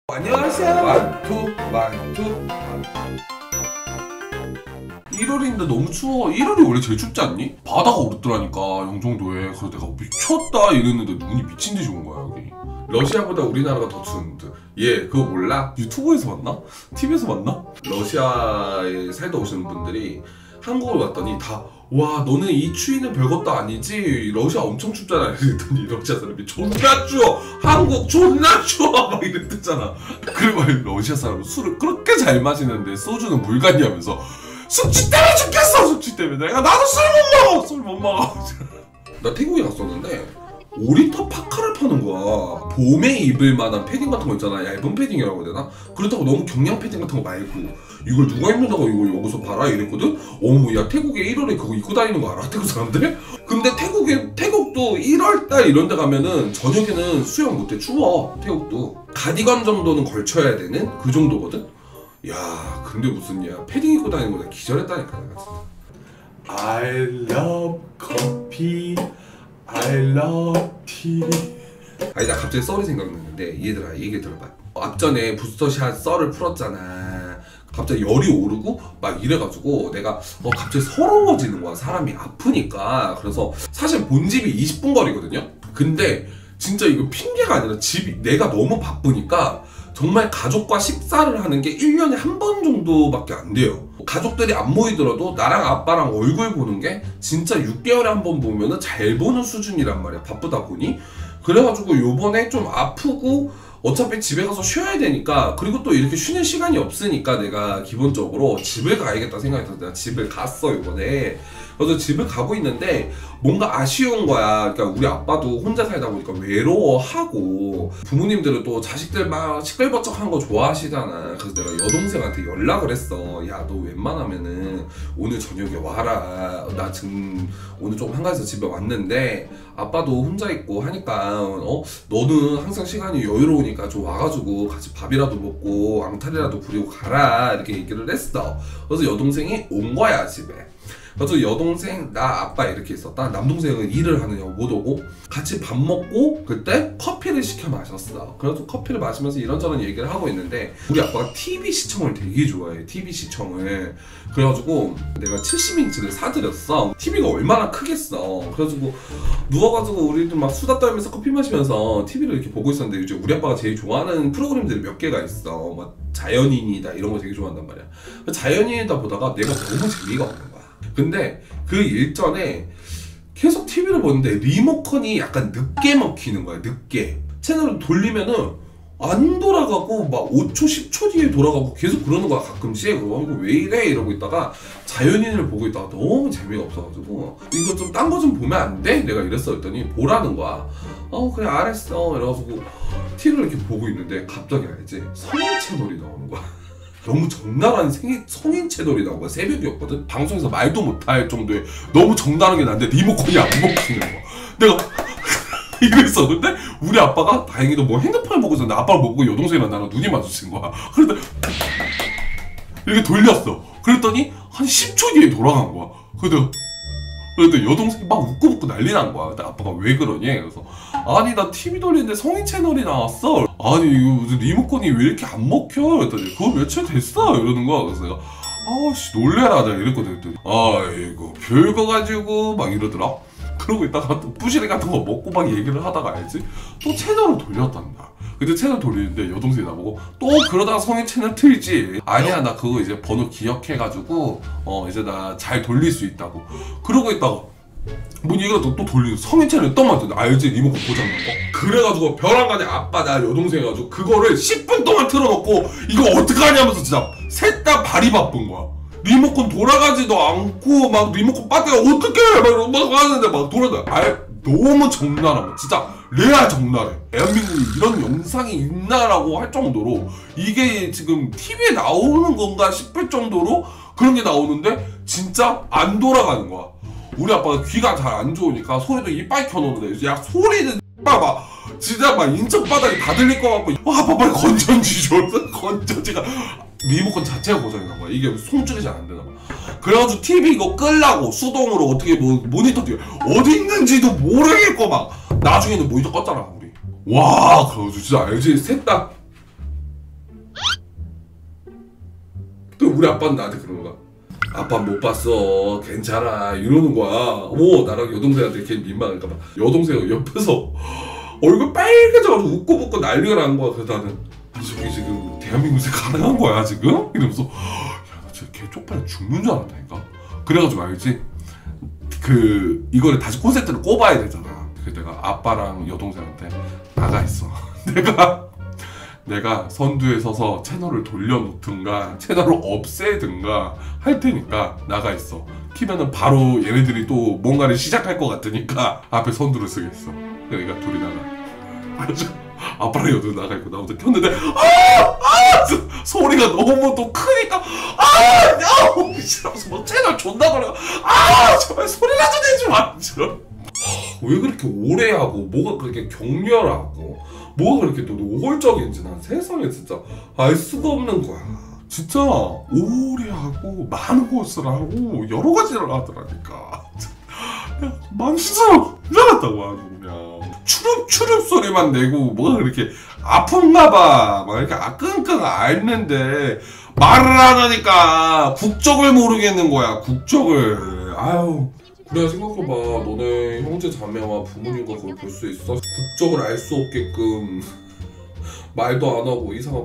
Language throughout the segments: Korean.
안녕하세요. 완투. 1월인데 너무 추워. 1월이 원래 제일 춥지 않니? 바다가 오르더라니까 영종도에. 그래서 내가 미쳤다 이랬는데 눈이 미친 듯이 온 거야 여기. 러시아보다 우리나라가 더 추운 듯. 얘 그거 몰라? 유튜브에서 봤나? TV에서 봤나? 러시아에 살다 오시는 분들이 한국을 왔더니 다 와 너는 이 추위는 별것도 아니지 러시아 엄청 춥잖아 이랬더니 러시아 사람이 존나 추워 한국 존나 추워 막 이랬잖아. 그리고 러시아 사람은 술을 그렇게 잘 마시는데 소주는 물 같냐면서 숙취 때문에 죽겠어. 숙취 때문에 내가 나도 술 못 먹어. 나 태국에 갔었는데 5리터 파카를 파는 거야. 봄에 입을 만한 패딩 같은 거 있잖아. 얇은 패딩이라고 해야 되나? 그렇다고 너무 경량 패딩 같은 거 말고 이걸 누가 입는다고 이거 여기서 팔아? 이랬거든? 어머 야 태국에 1월에 그거 입고 다니는 거 알아? 태국 사람들? 근데 태국도 1월달 이런 데 가면은 저녁에는 수영 못해. 추워. 태국도 가디건 정도는 걸쳐야 되는 그 정도거든? 야 근데 무슨 야 패딩 입고 다니는 거 내가 기절했다니까 내가 진짜. I love coffee, I love tea. 아니 나 갑자기 썰이 생각났는데 얘들아 얘기 들어봐. 앞전에 부스터샷 썰을 풀었잖아. 갑자기 열이 오르고 막 이래가지고 내가 갑자기 서러워지는 거야. 사람이 아프니까. 그래서 사실 본집이 20분 거리거든요. 근데 진짜 이거 핑계가 아니라 집이 내가 너무 바쁘니까 정말 가족과 식사를 하는 게 1년에 한 번 정도밖에 안 돼요. 가족들이 안 모이더라도 나랑 아빠랑 얼굴 보는 게 진짜 6개월에 한 번 보면은 잘 보는 수준이란 말이야. 바쁘다 보니. 그래가지고 요번에 좀 아프고 어차피 집에 가서 쉬어야 되니까 그리고 또 이렇게 쉬는 시간이 없으니까 내가 기본적으로 집을 가야겠다 생각이 들어서 내가 집을 갔어 요번에. 그래서 집을 가고 있는데 뭔가 아쉬운 거야. 그러니까 우리 아빠도 혼자 살다 보니까 외로워하고 부모님들은 또 자식들 막 시끌벅적한 거 좋아하시잖아. 그래서 내가 여동생한테 연락을 했어. 야 너 웬만하면은 오늘 저녁에 와라. 나 지금 오늘 조금 한가해서 집에 왔는데 아빠도 혼자 있고 하니까 너는 항상 시간이 여유로우니까 좀 와가지고 같이 밥이라도 먹고 앙탈이라도 부리고 가라 이렇게 얘기를 했어. 그래서 여동생이 온 거야 집에. 그래서 여동생, 나, 아빠 이렇게 있었다. 남동생은 일을 하느냐고 못 오고 같이 밥 먹고 그때 커피를 시켜 마셨어. 그래서 커피를 마시면서 이런저런 얘기를 하고 있는데 우리 아빠가 TV 시청을 되게 좋아해. TV 시청을. 그래가지고 내가 70인치를 사드렸어. TV가 얼마나 크겠어. 그래가지고 누워가지고 우리도 막 수다 떨면서 커피 마시면서 TV를 이렇게 보고 있었는데 요즘 우리 아빠가 제일 좋아하는 프로그램들이 몇 개가 있어. 막 자연인이다 이런 거 되게 좋아한단 말이야. 자연인이다 보다가 내가 너무 재미가 없는 거야. 근데 그 일전에 계속 TV를 보는데 리모컨이 약간 늦게 먹히는 거야. 늦게 채널을 돌리면은 안 돌아가고 막 5초 10초 뒤에 돌아가고 계속 그러는 거야 가끔씩. 이거 왜 이래 이러고 있다가 자연인을 보고 있다가 너무 재미가 없어가지고 이거 좀 딴 거 좀 보면 안 돼? 내가 이랬어. 했더니 보라는 거야. 그래 알았어 이래가지고 TV를 이렇게 보고 있는데 갑자기 알지? 성인 채널이 나오는 거야. 너무 적나라한 성인 채널이 나온 거야. 새벽이었거든? 방송에서 말도 못할 정도의 너무 적나라한 게 나는데 리모컨이 안 먹히는 거야. 내가 이랬었는데 우리 아빠가 다행히도 뭐 핸드폰을 보고 있었는데 아빠를 못 보고 여동생이랑 나랑 눈이 마주친 거야. 그런데 이렇게 돌렸어. 그랬더니 한 10초 뒤에 돌아간 거야. 그런데 여동생이 막 웃고 난리 난 거야. 근데 아빠가 왜 그러니? 그래서 아니 나 TV 돌리는데 성인 채널이 나왔어. 아니 이거 무슨 리모컨이 왜 이렇게 안 먹혀? 그랬더니 그거 며칠 됐어 이러는 거야. 그래서 내가 아우씨 놀래라 내가 이랬거든. 그랬더니 아이고 별거 가지고 막 이러더라. 그러고 있다가 또 부시리 같은 거 먹고 막 얘기를 하다가 알지? 또 채널을 돌렸단다. 근데 채널 돌리는데 여동생이 나보고 또 그러다가 성인 채널 틀지. 아니야 나 그거 이제 번호 기억해가지고 이제 나 잘 돌릴 수 있다고. 그러고 있다가 뭐 얘가 또 돌리는 성인 채널 또 맞던데 알지? 리모컨 고장난 거. 그래가지고 벼랑간에 아빠 나 여동생 해가지고 그거를 10분 동안 틀어놓고 이거 어떡하냐면서 진짜 셋 다 발이 바쁜 거야. 리모컨 돌아가지도 않고 막 리모컨 배터리가 어떡해 막 하는데 막 돌아다. 너무 적나라. 진짜 레알 적나라해. 대한민국에 이런 영상이 있나라고 할 정도로 이게 지금 TV에 나오는 건가 싶을 정도로 그런 게 나오는데 진짜 안 돌아가는 거야. 우리 아빠가 귀가 잘 안 좋으니까 소리도 이빨 켜놓는데 야 소리는 막 진짜 막 인천 바닥이 다 들릴 것 같고 아빠 빨리 건전지 줘. 건전지가 리모컨 자체가 고장이 난 거야. 이게 송출이 잘 안 되나 봐. 그래가지고 TV 이거 끌라고 수동으로 어떻게 뭐 모니터 뒤에 어디 있는지도 모르겠고 막 나중에는 모니터 껐잖아 우리. 와 그래가지고 진짜 알지? 셋 다 우리 아빠는 나한테 그러는 거야. 아빠 못 봤어. 괜찮아. 이러는 거야. 뭐 나랑 여동생한테 걔 민망할까봐. 여동생은 옆에서 얼굴 빨개져가지고 웃고 벗고 난리가 난 거야. 그래서 나는 저기 지금 대한민국에서 가능한 거야 지금? 이러면서 야나 진짜 걔 쪽팔려 죽는 줄 알았다니까. 그래가지고 알지? 그 이거를 다시 콘센트를 꼽아야 되잖아. 그래서 내가 아빠랑 여동생한테 나가 있어. 내가 선두에 서서 채널을 돌려놓든가 채널을 없애든가 할 테니까 나가 있어. 키면은 바로 얘네들이 또 뭔가를 시작할 것 같으니까 앞에 선두를 쓰겠어. 그러니까 둘이 나가. 그래서 아빠랑 여동생 나가 있고 나 혼자 켰는데 소리가 너무 또 크니까 이러면서 뭐 채널 존나 걸려. 제발 소리라도 내지 마. 왜 그렇게 오래 하고 뭐가 그렇게 격렬하고 뭐가 그렇게 또 노골적인지 난 세상에 진짜 알 수가 없는 거야. 진짜 오래 하고 많은 것을 하고 여러 가지를 하더라니까. 맘 진짜 이상하다고 아주 그냥 추릅추릅 소리만 내고 뭐가 그렇게 아픈가 봐. 막 이렇게 끙끙 앓는데 말을 안 하니까 국적을 모르겠는 거야. 국적을. 아유. 그래 생각해봐. 너네 형제 자매와 부모님과 그걸 볼 수 있어? 국적을 알 수 없게끔 말도 안 하고 이상한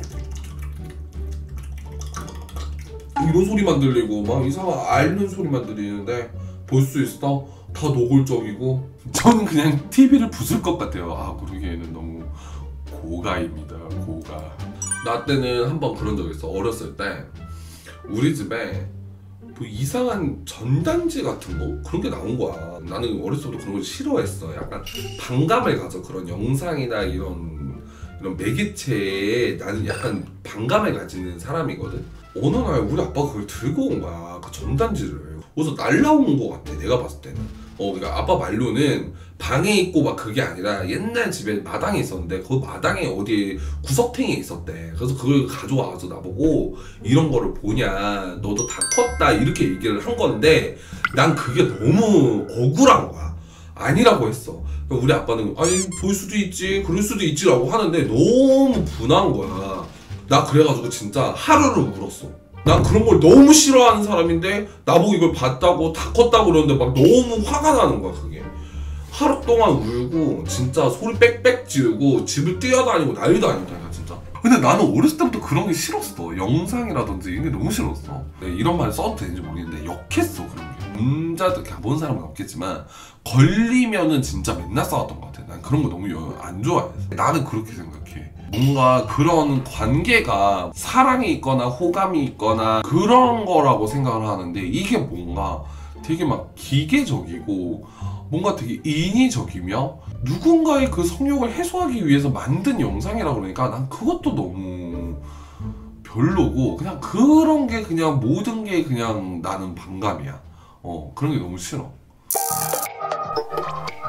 이런 소리만 들리고 막 이상한 앓는 소리만 들리는데 볼 수 있어? 다 노골적이고. 전 그냥 TV를 부술 것 같아요. 그러기에는 너무 고가입니다. 고가. 나 때는 한번 그런 적 있어. 어렸을 때 우리 집에 뭐 이상한 전단지 같은 거? 그런 게 나온 거야. 나는 어렸을 때부터 그런 걸 싫어했어. 약간 반감을 가져. 그런 영상이나 이런 매개체에 나는 약간 반감을 가지는 사람이거든. 어느 날 우리 아빠가 그걸 들고 온 거야. 그 전단지를. 그래서 날라온 거 같아. 내가 봤을 때는. 그러니까 아빠 말로는 방에 있고 막 그게 아니라 옛날 집에 마당에 있었는데 그 마당에 어디에 구석탱이에 있었대. 그래서 그걸 가져와서 나보고 이런 거를 보냐, 너도 다 컸다 이렇게 얘기를 한 건데 난 그게 너무 억울한 거야. 아니라고 했어. 우리 아빠는 아니 볼 수도 있지 그럴 수도 있지라고 하는데 너무 분한 거야. 나 그래가지고 진짜 하루를 울었어. 난 그런 걸 너무 싫어하는 사람인데 나보고 이걸 봤다고 다 컸다고 그러는데 막 너무 화가 나는 거야. 그게 하루 동안 울고 진짜 소리 빽빽 지르고 집을 뛰어다니고 난리도 아니었다니까 진짜. 근데 나는 어렸을 때부터 그런 게 싫었어. 영상이라든지 이런 게 너무 싫었어. 이런 말 써도 되는지 모르겠는데 역했어. 그런 게 남자들 본 사람은 없겠지만 걸리면은 진짜 맨날 싸웠던 것 같아. 난 그런 거 너무 안 좋아해. 나는 그렇게 생각해. 뭔가 그런 관계가 사랑이 있거나 호감이 있거나 그런 거라고 생각을 하는데 이게 뭔가 되게 막 기계적이고 뭔가 되게 인위적이며 누군가의 그 성욕을 해소하기 위해서 만든 영상이라 그러니까 난 그것도 너무 별로고 그냥 그런 게 그냥 모든 게 그냥 나는 반감이야. 그런 게 너무 싫어.